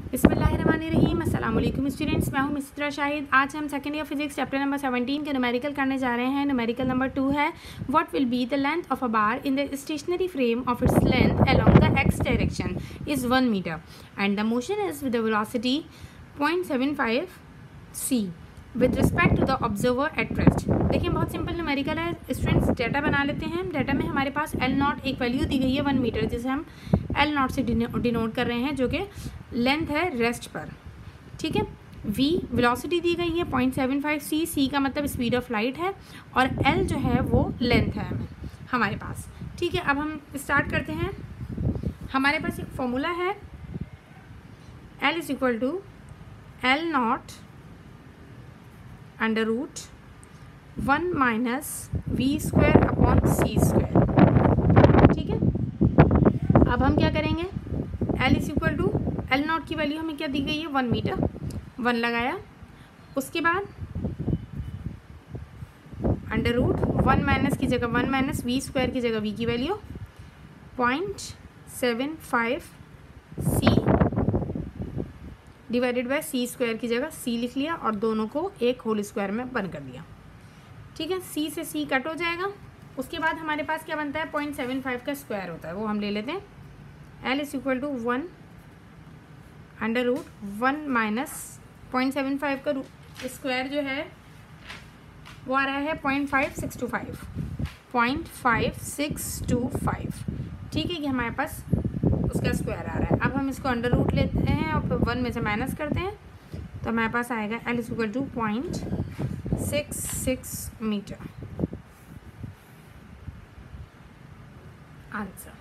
बिस्मिल्लाहिर्रहमानिर्रहीम। अस्सलाम वालेकुम स्टूडेंट्स, मैं हूं मिस्रा शाहिद। आज हम second year physics chapter number 17 के न्यूमेरिकल करने जा रहे हैं। न्यूमेरिकल नंबर 2 है what will be the length of a bar in the stationary frame of its length along the x direction is 1 metre and the motion is with the velocity 0.75 c with respect to the observer at rest. देखिए बहुत simple numerical है students. Data बना लेते हैं। Data में हमारे पास L naught एक वैल्यू दी गई है 1 मीटर, जिसे हम L नॉट से डिनोट कर रहे हैं, जो कि लेंथ है रेस्ट पर। ठीक है। V वेलोसिटी दी गई है 0.75 c। c का मतलब स्पीड ऑफ लाइट है और L जो है वो लेंथ है हमारे पास। ठीक है। अब हम स्टार्ट करते हैं। हमारे पास एक फॉर्मूला है L is equal to L naught under root 1 minus v square upon c square. ठीक है। अब हम क्या करेंगे, L is equal to L naught की वैल्यू हमें क्या दी गई है 1 मीटर, 1 लगाया। उसके बाद अंडर रूट 1 माइनस की जगह 1 माइनस वी स्क्वायर की जगह v की value 0.75 c divided by c square की जगह c लिख लिया और दोनों को एक होल स्क्वायर में बंद कर दिया। ठीक है। c से c कट हो जाएगा। उसके बाद हमारे पास क्या बनता है 0.75 का स्क्वायर होता है, वो हम ले लेते हैं। L is equal to 1 under root 1 minus 0.75 का स्क्वायर जो है वो आ रहा है 0.5625 0.5625। ठीक है। ये हमारे पास उसका स्क्वायर आ रहा है। अब हम इसको अंडर रूट लेते हैं और फिर 1 में से माइनस करते हैं तो हमारे पास आएगा L is equal to 0.66 metre answer.